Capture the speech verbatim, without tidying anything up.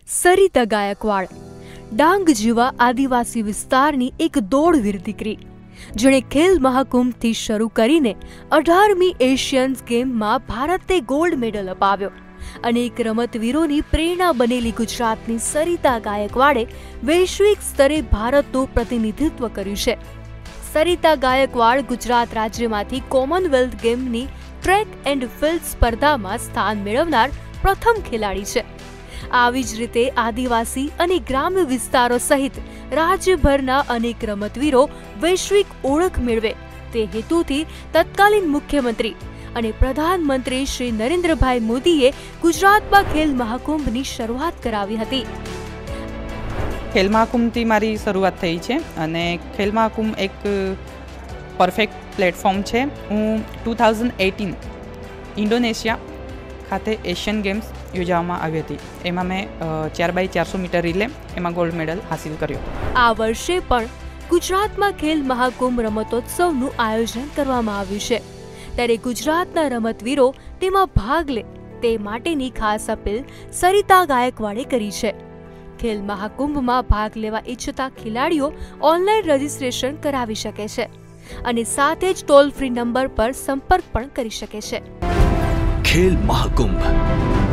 સરિતા ગાયકવાડ ડાંગ જેવા આદિવાસી વિસ્તારની એક દોડવીર દીકરી, જેણે ખેલ મહાકુંભથી શરૂ કરીને અઢારમી એશિયન ગેમમાં ભારતે ગોલ્ડ મેડલ અપાવ્યો. અનેક રમતવીરોની પ્રેરણા બનેલી ગુજરાતની સરિતા ગાયકવાડે વૈશ્વિક સ્તરે ભારતનું પ્રતિનિધિત્વ કર્યું છે. સરિતા ગાયકવાડ ગુજરાત રાજ્યમાંથી કોમનવેલ્થ ગેમની ટ્રેક એન્ડ ફિલ્ડ સ્પર્ધામાં સ્થાન મેળવનાર પ્રથમ ખેલાડી છે. આવી જ રીતે આદિવાસી અને ગ્રામ્ય વિસ્તારો સહિત રાજ્યભરના અનેક રમતવીરો વૈશ્વિક ઓળખ મેળવે તે હેતુથી તત્કાલીન મુખ્યમંત્રી અને પ્રધાનમંત્રી શ્રી નરેન્દ્રભાઈ મોદીએ ગુજરાતમાં ખેલ મહાકુંભની શરૂઆત કરાવી હતી. ખેલ મહાકુંભથી મારી શરૂઆત થઈ છે અને ખેલ મહાકુંભ એક પરફેક્ટ પ્લેટફોર્મ છે. હું ટુ થાઉઝન્ડ એટીન ઇન્ડોનેશિયા ખાતે એશિયન ગેમ્સ યોજવામાં આવી હતી. એમાં મેં ચાર બાય ચારસો મીટર રિલે એમાં ગોલ્ડ મેડલ હાસિલ કર્યો. આ વર્ષે પણ ગુજરાતમાં ખેલ મહાકુંભ રમતોત્સવનું આયોજન કરવામાં આવ્યું છે, ત્યારે ગુજરાતના રમતવીરો તેમાં ભાગ લે તે માટેની ખાસ અપીલ સરિતા ગાયકવાડે કરી છે. ખેલ મહાકુંભમાં ભાગ લેવા ઈચ્છતા ખેલાડીઓ ઓનલાઈન રજીસ્ટ્રેશન કરાવી શકે છે અને સાથે જ ટોલ ફ્રી નંબર પર સંપર્ક પણ કરી શકે છે. ખેલ મહાકુંભ